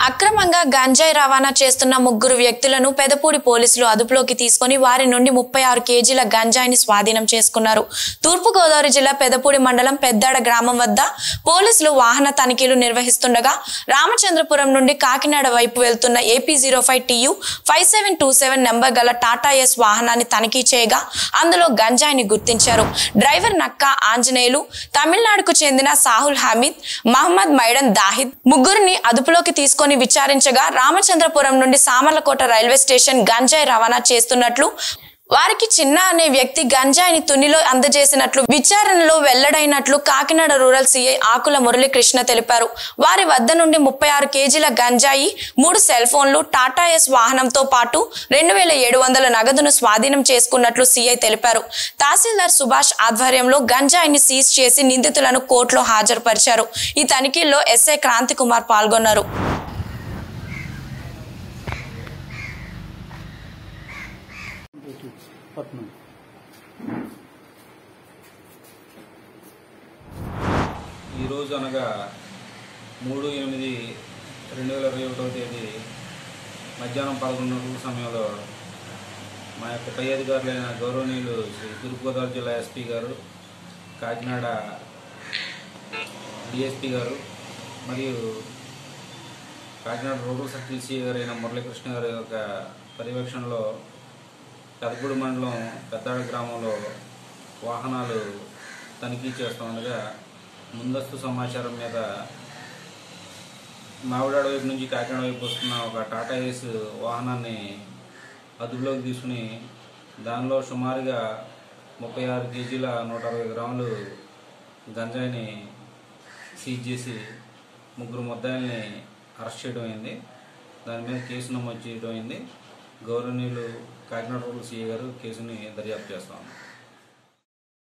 అక్రమంగా గంజాయి రవాణా చేస్తున్న ముగ్గురు వ్యక్తులను పెదపూడి పోలీసులు అదుపులోకి తీసుకొని వారి నుండి 36 కేజీల గంజాయిని స్వాధీనం చేసుకున్నారు. తూర్పుగోదావరి జిల్లా పెదపూడి మండలం పెద్దాడ గ్రామం వద్ద పోలీసులు వాహన తనిఖీలు నిర్వహిస్తుండగా రామచంద్రపురం నుండి కాకినాడ వైపు వెళ్తున్న AP05TU 5727 నెంబర్ గల టాటా ఎస్ వాహనాన్ని తనిఖీ చేయగా అందులో గంజాయిని గుర్తించారు. డ్రైవర్ నక్కా ఆంజనేయులు, తమిళనాడుకు చెందిన సాహుల్ హమీద్, మహమ్మద్ మైడన్ దాహిద్ ముగ్గురిని అదుపులోకి తీసుకొని విచారించగా రామచంద్రపురం నుండి సామర్లకోట రైల్వే స్టేషన్ గంజాయి రవాణా చేస్తున్నట్లు, వారికి చిన్న అనే వ్యక్తి గంజాయిని తునిలో అందజేసినట్లు విచారణలో వెల్లడైనట్లు కాకినాడ రూరల్ సిఐ ఆకుల మురళీకృష్ణ తెలిపారు. వారి వద్ద నుండి 36 కేజీల గంజాయి, 3 సెల్ ఫోన్లు, టాటా ఎస్ వాహనంతో పాటు 2700 నగదును స్వాధీనం చేసుకున్నట్లు సిఐ తెలిపారు. తహసీల్దార్ సుభాష్ ఆధ్వర్యంలో గంజాయిని సీజ్ చేసి నిందితులను కోర్టులో హాజరుపరిచారు. ఈ తనిఖీల్లో ఎస్ఐ క్రాంతి కుమార్ పాల్గొన్నారు. ఈరోజు అనగా 3/8/2021 తేదీ మధ్యాహ్నం 11 సమయంలో మా యొక్క పై అధికారులైన గౌరవనీయులు శ్రీ తూర్పుగోదావరి జిల్లా ఎస్పీ గారు, కాకినాడ డిఎస్పీ గారు మరియు కాకినాడ రూరల్ సర్కిల్ సిఐ గారైన మురళీకృష్ణ గారి యొక్క పర్యవేక్షణలో పెదపూడి మండలం పెద్దాడ గ్రామంలో వాహనాలు తనిఖీ చేస్తుండగా ముందస్తు సమాచారం మీద మావిడాడ వైపు నుంచి కాకినాడ వైపు వస్తున్న ఒక టాటా ఏస్ వాహనాన్ని అదుపులోకి తీసుకుని దానిలో సుమారుగా 36 కేజీల 160 గ్రాములు గంజాయిని సీజ్ చేసి ముగ్గురు ముద్దాయిల్ని అరెస్ట్ చేయడం అయింది. దాని మీద కేసు నమోదు చేయడం అయింది. గౌరవనీయులు కాకినాడ రూరల్ సిఐ గారు కేసుని దర్యాప్తు చేస్తాము.